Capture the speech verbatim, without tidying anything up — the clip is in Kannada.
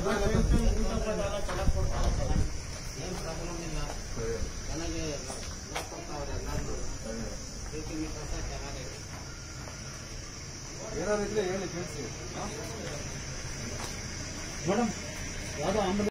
ನನಗೆ ಕೊಡ್ತಾವ್ರೆ ಎಲ್ಲರೂ ಪ್ರೀತಿ ಕೆಲಸ ಚೆನ್ನಾಗೈತೆ. ಏನಾದ್ರು ಇದ್ರೆ ಹೇಳಿ ತಿಳಿಸಿ ಮೇಡಮ್. ಯಾವುದೋ